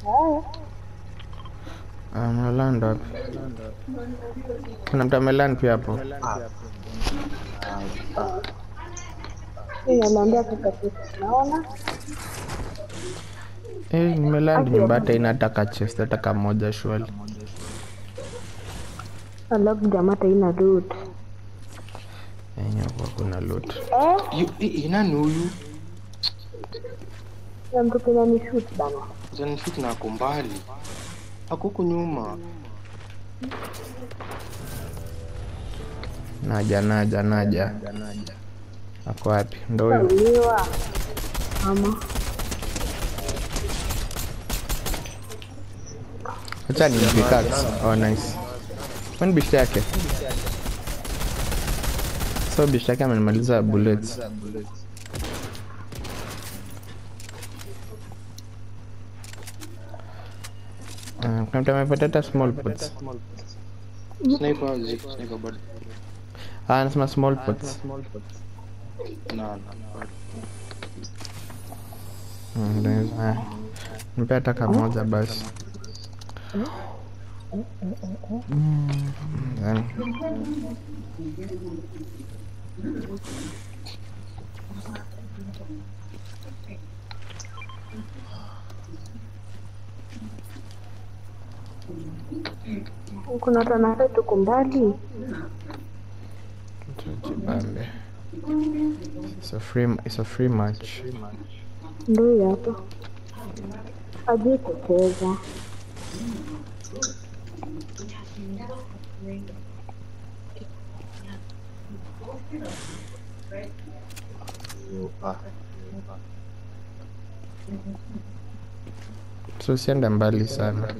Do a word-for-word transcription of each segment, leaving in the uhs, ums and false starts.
Haya. Ameland wapi? Kuna mtu ameland pia hapo. Ninaambia kaka naona. Eh, nimeland nyumba hata inataka chest hata kama moja shwali. Alafu jamaa ina loot. Yenye kwa kuna loot. Eh? Ina huyu. Ya mtu kina ni shoot bana. Jana shoot na kumbali. Hakuko nyuma. Naja naja naja. Ako wapi? Ndio huyo. Uliwa. Mama. Acha ni pickaxe. Oh nice. Kwani bishi yake? So bishi yake amemaliza bullets. Uh, kuna mtu amepata small pots. Sniper zip sniper bado. Ah, nasema small pots. Na na. Mm, ah. Nipe hata kama moja basi. Mm. Yani. Kuna tanaka tuko mbali. Tujibambe. It's a free it's a free match. Ndio hapo. Aje kucheza. So sienda mbali sana.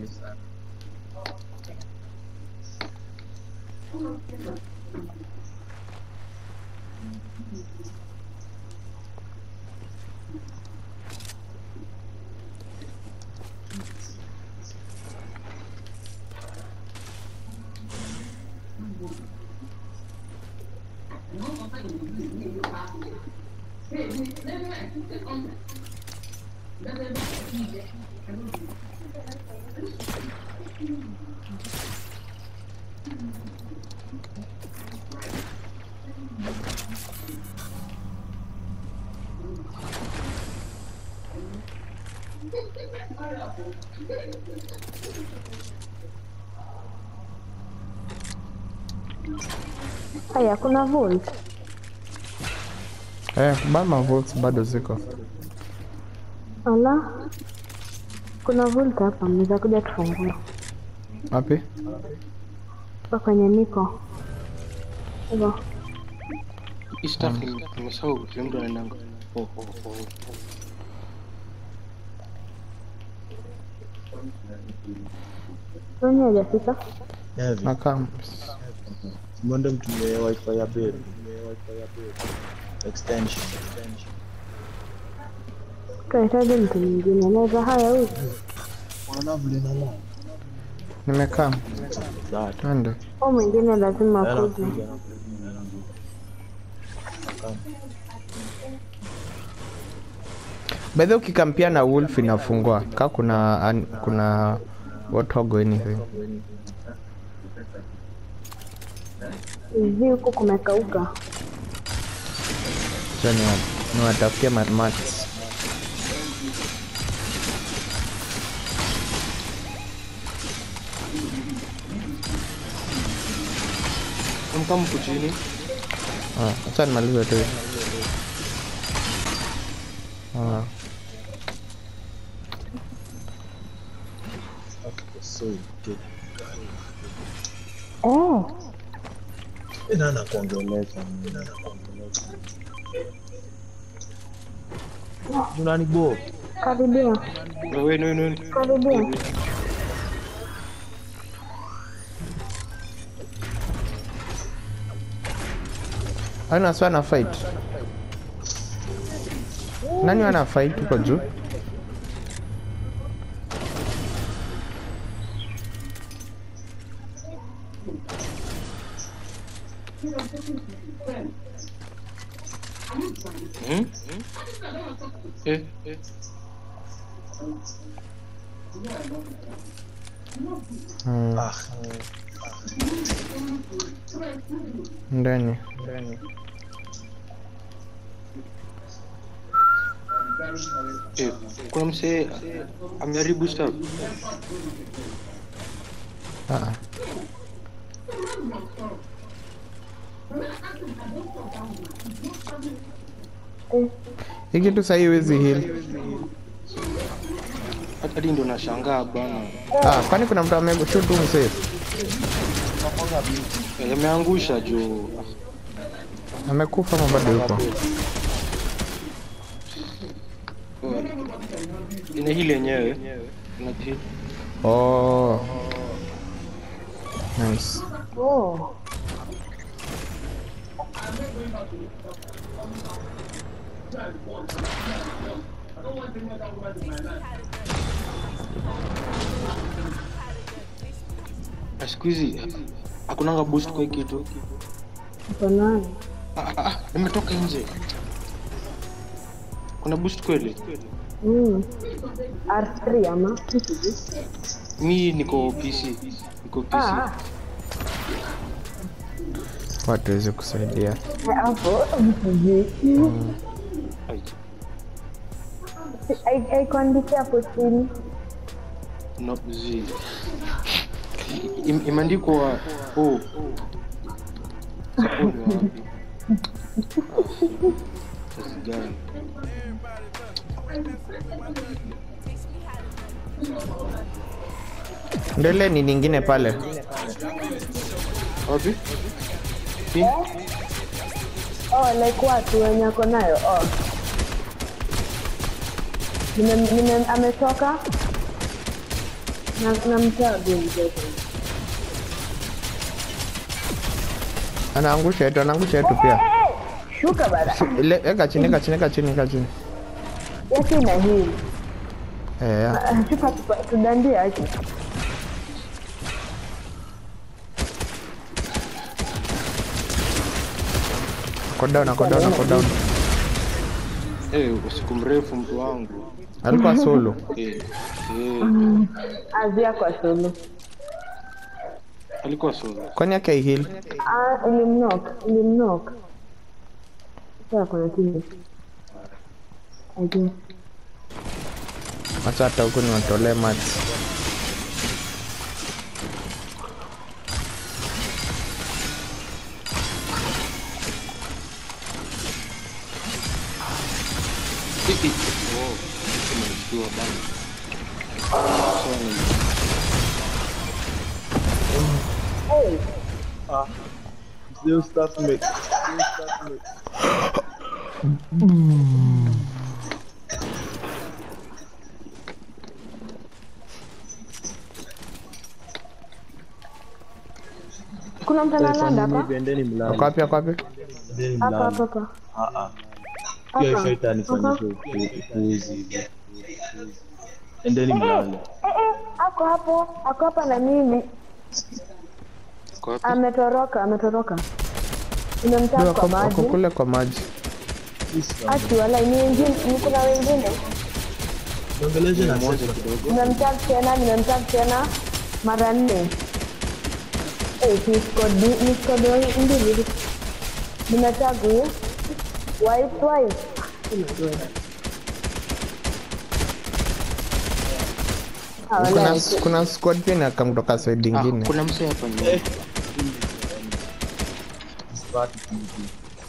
Haya kuna volt. Eh, bama volts bado ziko. Ala. Kuna volt hapa, mnaweza kuja tufungue. Wapi? Kwa kwenye niko. Hivyo. Staff nimesahau kile mtu anaenda. Oh oh oh. Nani hajafika? Heavy. Nakam. Mwende mtumie wifi ya bill. Extension. Tunahitaji mtu mwingine. Naweza haya huyu. Wana vile na la. Nimekaa. That. Twende. Au mwingine lazima akuje. By the way, ukikampia na wolf inafungua. Ka kuna an, kuna warthog anything. Hivi huko kumekauka. Jani ni watafutia mats. Kama mko chini. Ah, acha nimalize tu. Ah. So good. Eh. Ina na kuongeleza, ina na kuongeleza. Unani bo? Karibia. Wewe no no. Karibia. Ana swana fight. Nani wana fight huko juu? Hmm? Eh, eh. Hmm. Ah, Ndani. Eh, kuna msee ameharibu stuff. Ah. Hii kitu sasa hiwezi heal. Hata ndo nashangaa bana. Ah, kwani kuna mtu ameshoot tu msee? Eh, ameangusha jo. Amekufa ama bado yuko? Ina hili yenyewe. Ina hili. Oh. Nice. Oh. Siku hizi hakunanga boost kwa hii kitu. Banana. Ah, ah, ah, nimetoka nje. Kuna boost kweli? Mm. R three ama? Mi niko P C. Niko P C. Ah. Watu waweze kusaidia. Hapo msije. Ai, Ai ai kuandikia hapo chini. no Z. Im- Imeandikwa oh. Support ni wapi? Kazi gani? Ndele ni nyingine pale. Wapi? Ni? Oh, like watu wenye ako nayo. Oh. Nime nime ametoka. Na na mtago mtoto. Anaangusha yetu, anaangusha yetu pia. Shuka bada. Ile eka chini, eka chini, eka chini, eka chini. Yake na hii. Eh, ya. Shuka tudandia aje. Ako down, ako down, ako down. Eh, usiku mrefu mtu wangu. Alikuwa solo. Eh. Eh, Azia kwa solo. alikuwa solo. Kwani yake heal? Ah, ilimnock, ilimnock. Sasa kuna timu. Aje. Acha hata huko ni watolee match. Oh, umeshtua bana. Sorry. Hey, ah. Still stuff me. Still stuff me. kuna mtu analanda hapa? Endeni Ako mlango. wapi, ako wapi? Endeni Hapa hapa mlango. hapa. Ah ah. Pia Hapa. shaitani fanyisha upuuzi hivi. Endeni mlango. Eh eh, ako hapo, ako hapa na mimi. Kwa wapi? Ametoroka, ametoroka. Nimemtaka Ndio, kwa ako- ako maji. kule kwa maji. Ati wala ni wengine, ni kuna wengine. Ongeleze na Moja sasa. kidogo. Nimemtaka tena, nimemtaka tena mara nne. Eh, ni squad, ni squad mbili. Nimetaka huyo. White white. Ah, Kuna wala. kuna squad pia na kama kutoka side Ah, nyingine. kuna msee hapa nyuma. Sipati kitu.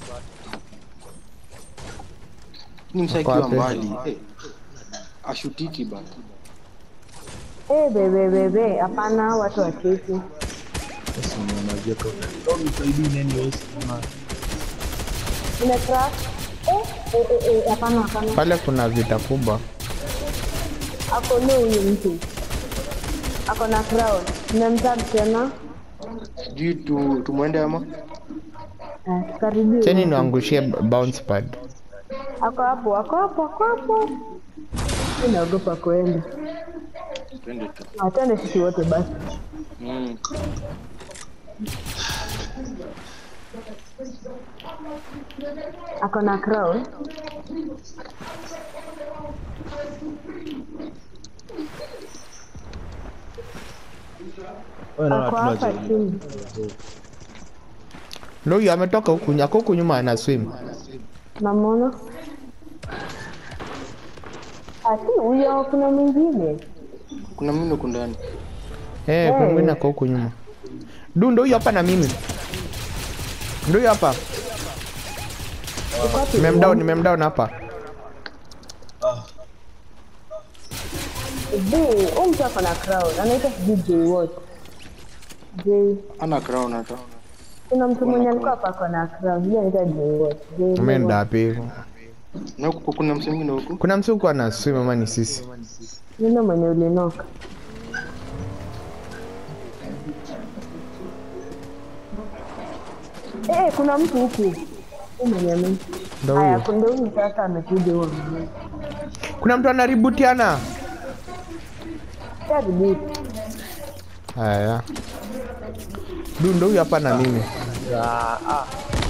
Ni msee Wako akiwa wapi? mbali. Eh, ashutiki bana. Eh, bebe bebe, hapana watu wa kesi. Sasa unajua kwa nini usaidii nani wewe kama Ina crack. Eh, eh, eh, eh, hapana hapana. Pale kuna vita kubwa. Ako no huyu mtu. Ako na crowd. Nimemtag tena. Sijui tu tumwende ama? Eh, karibia. Cheni niangushie bounce pad. Ako hapo, ako hapo, ako hapo. Ninaogopa kwenda. Twende tu. Atende sisi wote basi. Mm. Ako na crowd. Wewe na Ako watu hapa maji. chini. Ndio huyu ametoka huku nyako huku nyuma ana swim. Namuona. Ati huyo kuna mwingine. Kuna mimi huko ndani. Eh, kuna mwingine ako huku nyuma. Du ndio huyu hapa na mimi. Ndio huyu hapa. Nimemdown, nimemdown hapa. Zi, umtu ako na crown. Anaitwa D J what? J. Ana crown hata. Kuna mtu mwenye alikuwa hapa ako na crown. Yeye anaitwa D J what? Umeenda wapi? Na huko kuna msemo mwingine huko. Kuna mtu huko ana swim ama ni sisi? Nini mwenye ulinoka? Eh, kuna mtu huku. Umenyamini. Ndio Haya, huyo. kuna huyu sasa amekuja huko. Kuna mtu anaributiana. Karibu. Haya. Du ndio huyu hapa na mimi. Ah ah.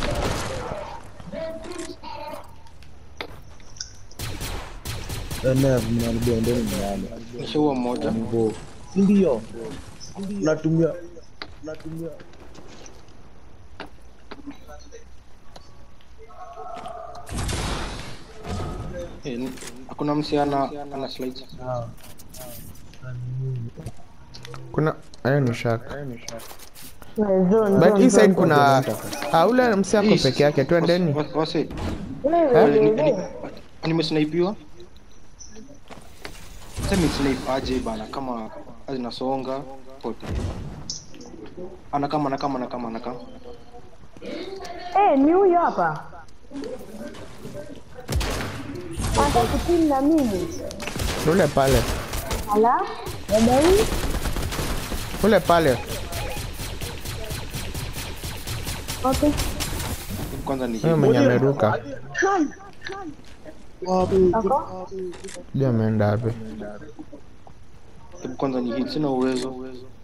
Ene mnaribia ndani ndani. Nishaua mmoja. Mbo. Ndio. Natumia natumia Eh, ni- hakuna msiana ana slides. ah. Kuna ayo ni shaka. Zone. But hii side kuna ah ule msiako peke yake twendeni. Wase- Wase. Wewe. Nimesnipiwa. Sasa mimi snipe aje bana kama azinasonga pote. Ana kama na kama na kama na kama. Eh, ni huyo hapa. Hata kutini na mimi. Ule pale. Ala, dada huyu. Ule pale. Okay. Kwanza ni Huyo mwenye ameruka. Ako? Je, ameenda wapi? Hebu kwanza ni hit, sina uwezo.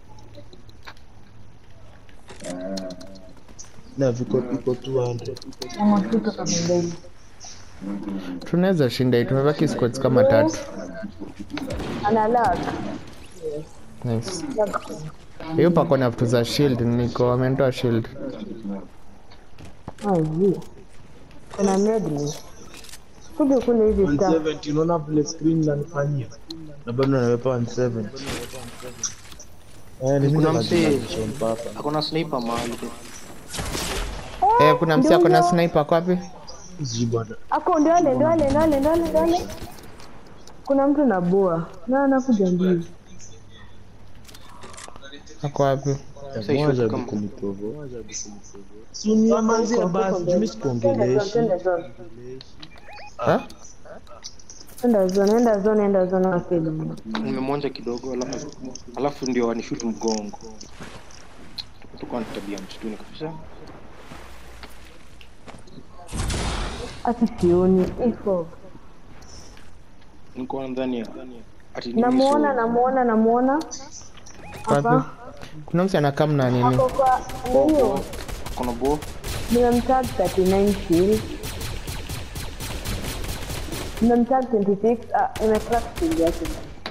Na viko iko two hundred. Amefika kwa mbele. Tunaweza shinda hii. Tumebaki squads kama tatu. Ana lag. Nice. Hiyo pako na vitu za shield niko ametoa shield. Ah, hiyo. Kuna medley. Kuja kule hivi one stuff. seventy unaona vile screen inanifanyia. Na bado naweka one seventy. Eh, ni Kuna mimi msee papa. akona sniper mahali. Eh, kuna msi ako na sniper kwa wapi? Zibada. Ako ndio ale, ndio ale, ndio ale, ndio ale, ndio ale. Kuna mtu na boa. Na anakuja mbio. Ako wapi? Moja bikumiprovo. Moja bikumiprovo. Sunia manzi basi mimi sikuongeleshi. Twende zone. Ha? Enda zone, enda zone, enda zone wakili. Nimemonja kidogo alafu alafu ndio wanishoot mgongo. Tuko na tabia msituni kabisa. Ati sioni iko. Niko ndani ya ati ni Namuona, namuona, namuona. Wapi? Hapa. Kuna msi anakaa na nini? Ako kwa ndio. kuna bo. Nimemtag thirty-nine shield. Nimemtag twenty-six. Ah, nimecrack shield yake.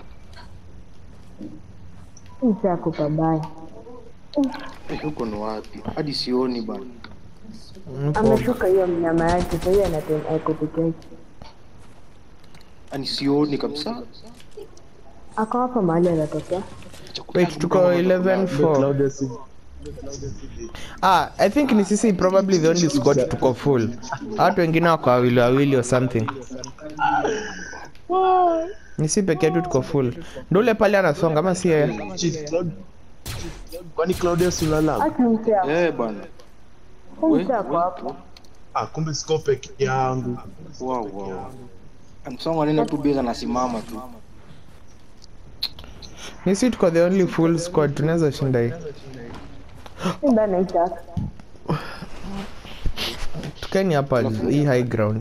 Msako pabaya. Eh, huko ni wapi? Hadi sioni bana. Mpo. Ameshuka hiyo mnyama yake, sasa hiyo anatembea ako peke yake. Ani sioni kabisa. Ako hapa mahali anatokea. Wait, tuko eleven four. Claudius. Ah, I think ni sisi probably the only squad tuko full. Watu wengine wako wawili wawili or something. Ni sisi peke yetu tuko full. Ndio ule pale anasonga ama si yeye? Chief Claude. Kwani Claudius unalala? Ati msea. Eh bana. Msea ako hapo. Ah, kumbe siko peke yangu. Wow wow. Amsonga nenda tu beza nasimama tu. Ni sisi tuko the only full squad tunaweza shinda hii. Simba naitaka. Tukeni hapa hii high ground.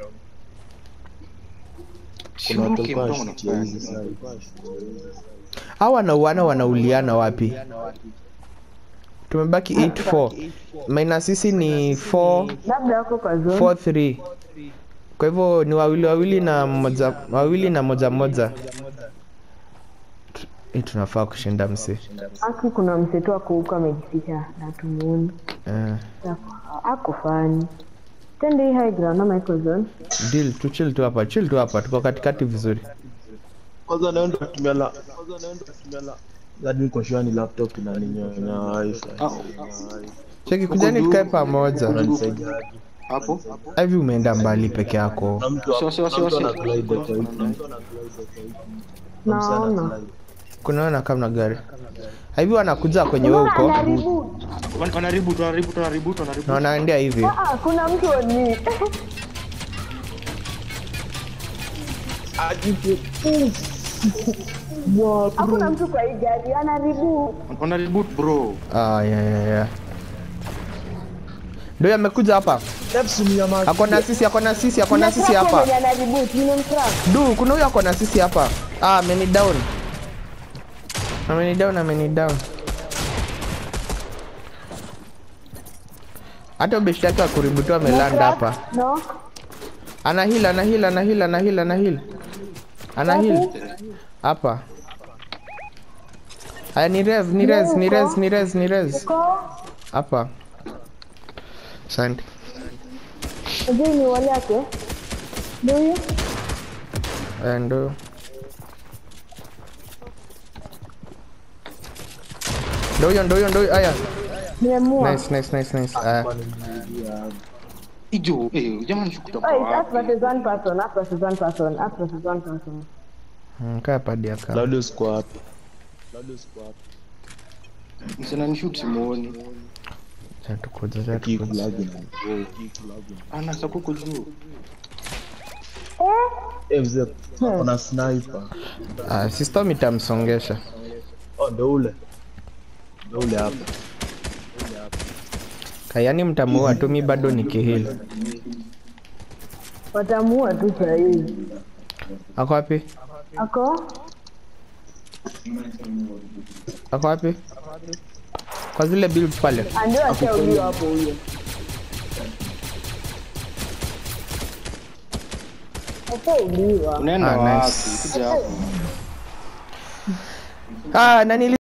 Kuna watu Siruki kwa mdomo shit ya hizi na. sasa. Hawa wanauana wanauliana wapi? Tumebaki eight four. Minus sisi ni four Labda wako kwa zone. four three. Kwa hivyo ni wawili wawili na moja wawili na moja moja. Hii tunafaa kushinda mse. Aki kuna mseto wako huko amejificha na tumuone. Eh. Ako fani. Tende hii high ground na Michael Zone. Deal tu chill tu hapa, chill tu hapa. Tuko katikati vizuri. Kwanza naenda kutumia la. Kwanza naenda kutumia la. Hadi niko shwani laptop na ninyonya wifi. Cheki kujani tukae pamoja. Hapo. Hivi umeenda mbali peke yako. Sio sio sio sio. Naona. Kunaona kama gari. Hivi wanakuja kwenye wewe huko. Wana reboot, wana reboot, wana reboot, wana reboot. Na wanaendea hivi. Ah, kuna mtu ni. Ajipe. Hakuna mtu kwa hii gari, ana reboot. Wana reboot bro. Ah, yeah yeah yeah. Ndio amekuja hapa. Ako na sisi, ako na sisi, ako na sisi hapa. Ana reboot, nimemtrack. Du, kuna huyo ako na sisi hapa. Ah, ameni down. Ameni down, ameni down. Hata ubeshta yake akuributua amelanda hapa. No. Ana heal, ana heal, ana heal, ana heal, ana heal. Ana heal. Hapa. Haya ni res, ni res, ni res, ni res, ni res. Hapa. Asante. Je, ni wale yake? Ndio. Endo. Ndio, ndio, ndio. Aya. Nimeamua. Nice, nice, nice, nice. Ah. Ijo, eh, jamani shukuta Oh, it's us versus one person, us versus one person, us versus one person. Hmm, kaa padi aka. Claudius kwa wapi? Claudius kwa wapi? Msana ni shoot simuoni. Cha tukuja, cha Kick tukuja. login. Oh, kick login. Ana sakuko juu. Eh, mzee, kuna sniper. Ah, sister mitamsongesha. Oh, ndio ule. Ndio ule hapa. Kayani mtamuua tu, mi bado nikihili. Watamuua tu saa hii. Ako wapi? Ako? Ako wapi? Kwa zile builds pale. Ndio ashauliwa hapo huyo. Ashauliwa. Unaenda Ah, wapi? nice. Kuja hapo. Ah, nani